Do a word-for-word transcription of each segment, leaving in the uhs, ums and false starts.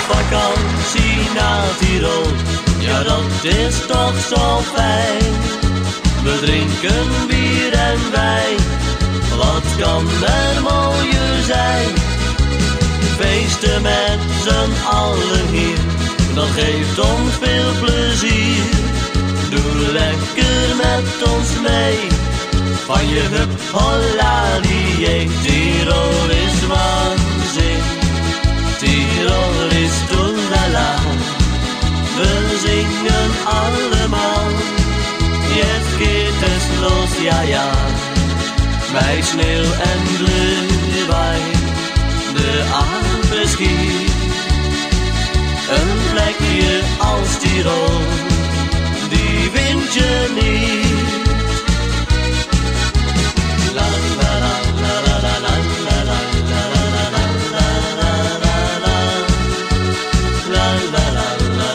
vakantie naar Tirol, ja dat is toch zo fijn. We drinken bier en wijn, wat kan er mooier zijn? Feesten met z'n allen hier, dat geeft ons veel plezier. Doe lekker met ons mee, van je hup holla die Tirol is waanzin, Tirol is toelala. We zingen allemaal, jetzt geht es los, ja ja. Bij sneeuw en glühwein, de apres-ski. Een plekje als Tirol, die vind je niet. La la la la la la la la la la la la la la la.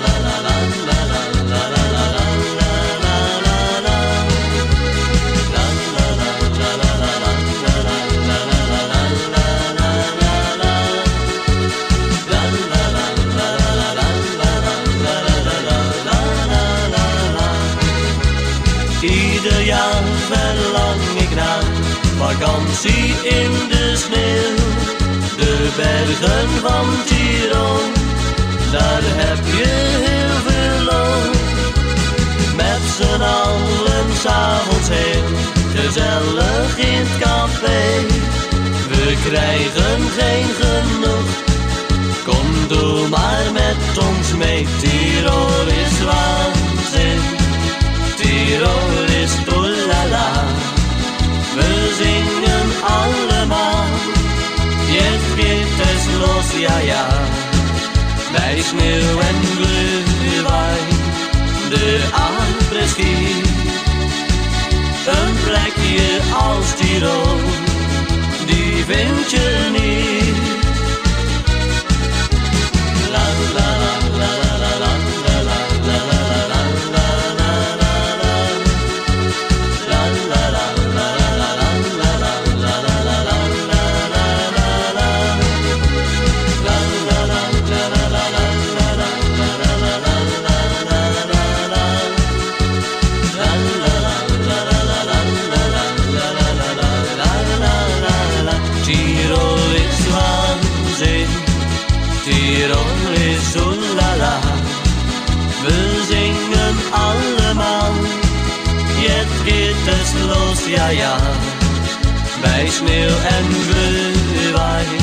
Ieder jaar verlang ik naar vakantie in de sneeuw. De bergen van Tirol, daar heb je heel veel lol. Met z'n allen s'avonds heen, gezellig in het café. We krijgen geen genoeg, kom doe maar met ons mee. Tirol is waanzin, Tirol is toelala. We zingen allemaal, jetzt geht es los, ja ja. Bij sneeuw en glühwein, de apres-ski. Een plekje als Tirol, die vind je niet. La la la la la la la la la la la la. Tirol is oelala, we zingen allemaal, jetzt geht es los, ja ja. Bij sneeuw en glühwein,